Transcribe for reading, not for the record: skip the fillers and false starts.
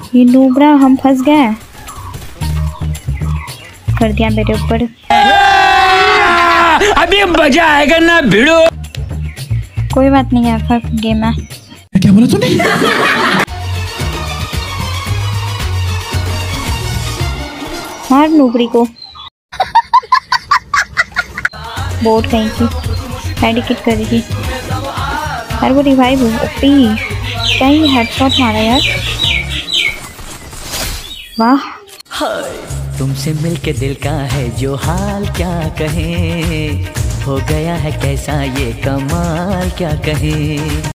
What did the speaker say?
ये नूबरा, हम फंस गए। कर दिया मेरे ऊपर। अभी मजा आएगा ना भिड़ो। कोई बात नहीं है, फर्स्ट गेम है। क्या बोला तूने? मार नूबरी को। बोट कहीं की मेडिकेट करेगी। अरे वो रिवाइव ओपी। क्या ये हेडशॉट मारा यार। वाह। तुमसे मिलके दिल का है जो हाल क्या कहें, हो गया है कैसा ये कमाल क्या कहें।